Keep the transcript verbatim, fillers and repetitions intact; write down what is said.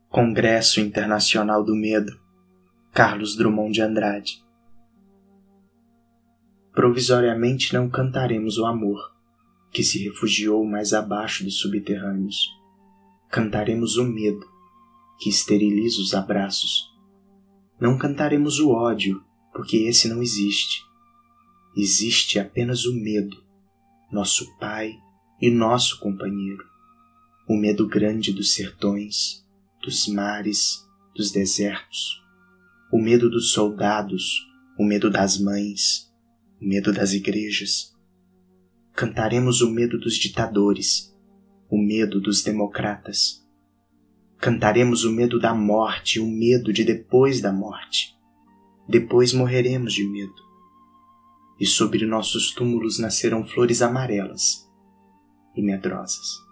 Congresso Internacional do Medo, Carlos Drummond de Andrade. Provisoriamente não cantaremos o amor, que se refugiou mais abaixo dos subterrâneos. Cantaremos o medo, que esteriliza os abraços. Não cantaremos o ódio, porque esse não existe. Existe apenas o medo, nosso pai e nosso companheiro. O medo grande dos sertões, dos mares, dos desertos. O medo dos soldados, o medo das mães, o medo das igrejas. Cantaremos o medo dos ditadores, o medo dos democratas. Cantaremos o medo da morte, o medo de depois da morte. Depois morreremos de medo. E sobre nossos túmulos nascerão flores amarelas e medrosas.